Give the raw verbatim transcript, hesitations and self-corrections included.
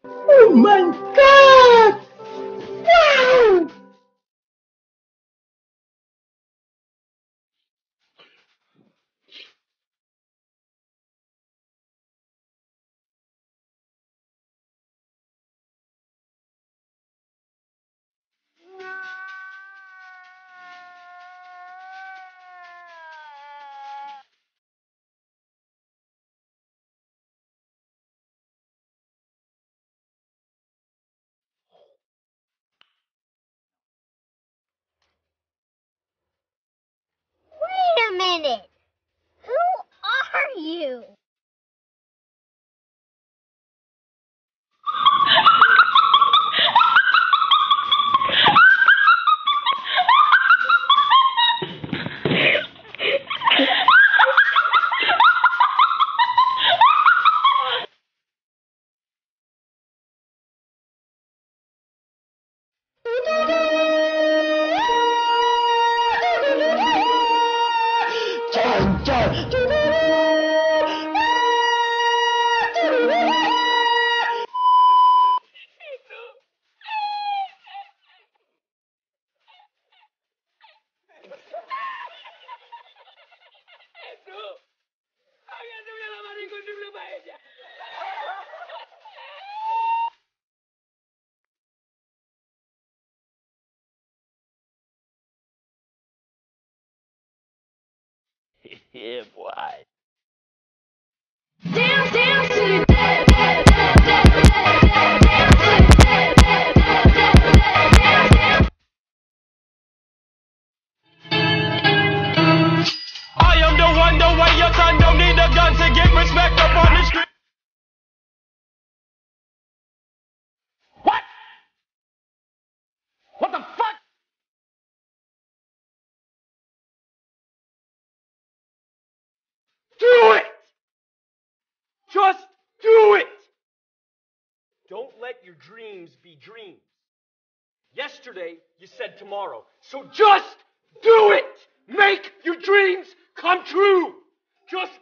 Oh my God! Wow! Wait a minute! Who are you? John, John! Yeah, boy. Dance, dance to the dead, dead, dead, dead, dead, dead, dance to the dead, dead, dead, dead, dead, dance, dance. I am the one, the way your son don't need a gun to get respect up on the street. What? What the fuck? Do it! Just do it! Don't let your dreams be dreams. Yesterday, you said tomorrow. So just do it! Make your dreams come true! Just